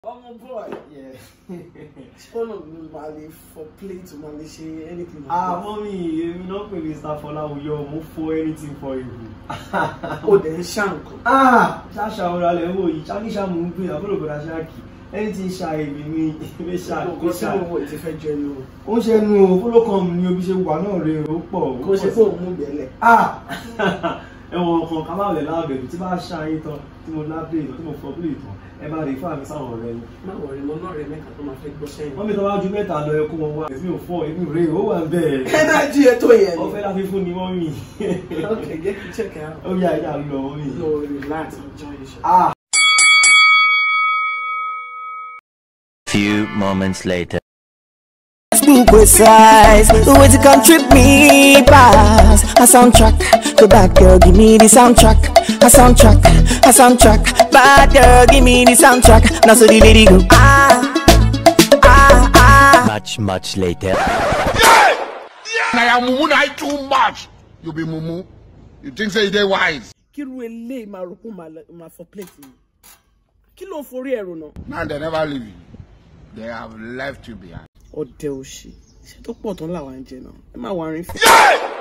Oh boy, yeah. One of Mali for play to Mali anything. Mommy, you not pay Mr. Folawiyo, move for anything for you. Oh, then Shank. Sasha Orale, oh, Chanisha Mumpi, a little bit of Shaki. Anything shy, me, Shark. Because I know it's a general. Oh, she knew, follow come, you'll be one or real. Because it's all mobile. Ẹ̀wọ̀n kan ká máa lè láàbẹ̀ tí bá ṣáyé tán tí mo lábẹ́ ìtàn tí mo fọ́ bílẹ̀ ìtàn ẹ bá rí fáàmì sáwọn ọ̀rẹ́ ni. Má wọ̀rí mo náà rẹ̀ mẹ́ta tó máa fẹ́ gbọ́ sẹ́yìn. Wọ́n mi tọ́ wá ju mẹ́ta lọ ẹkún wọn wá ẹ̀sìn òfò ẹ̀mí rẹ̀ ó wà bẹ́ẹ̀. Ẹnájí ẹ tó yẹn ni. Ọ̀fẹ́ láfi fún ni wọ́n mi. Okay, get to check out. Ó yá ìyá lọ wọ́n mi. No, relax, enjoy the show. Few moments later. Be precise, the way to come trip me pass. A soundtrack, go back girl, give me the soundtrack. A soundtrack, bad girl, give me the soundtrack. Now so the lady go Much later. I am mumu na too much. You be mumu. You think say they wise? Kiru ele maruku ma for plate. Kilo for real no. Now they never leave you. They have left you behind. Ọdẹ òṣì. Ṣé tó pọ̀ tán làwọn ń jẹ náà? Ẹ má wá rin fún.